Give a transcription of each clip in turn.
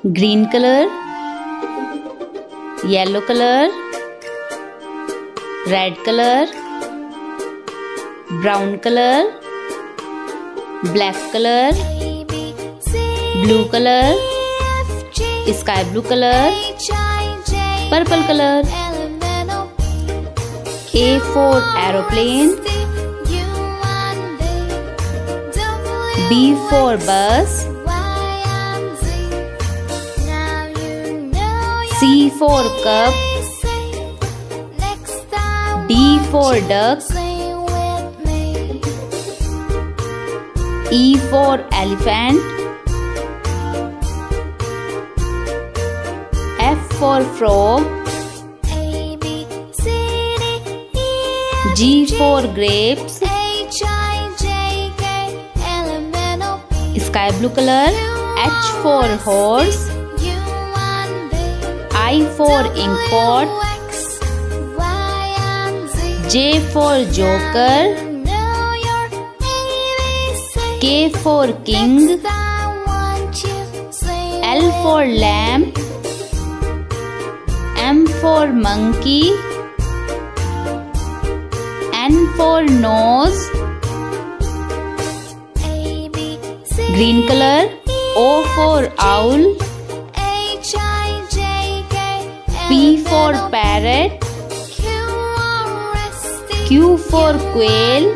green color, yellow color, red color, brown color, black color, blue color, sky blue color, purple color. A for aeroplane, B for bus, C for cup, D for duck, E for elephant, F for frog, G for grapes, sky blue color, H for horse, I for ink pot, J for joker, K for king, L for lamp, M for monkey, N for nose, green color, O for owl, P for parrot, Q for quail,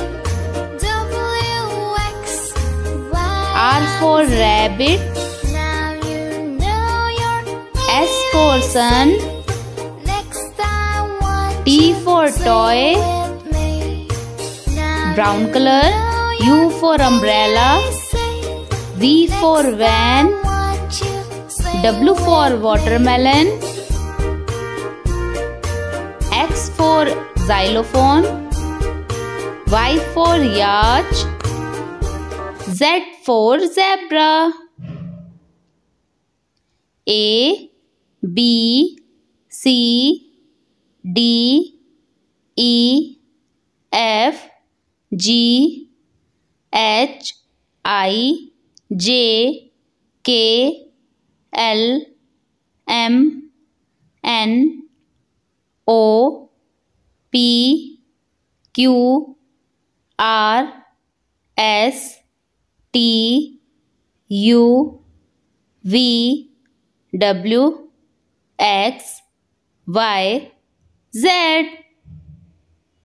R for rabbit, S for sun, T for toy, brown color, U for umbrella, V for van, W for watermelon, X for xylophone, Y for yacht, Z for zebra. A, B, C, D, E, F, G, H, I, J, K, L, M, N, O, P, Q, R, S, T, U, V, W, X, Y, Z.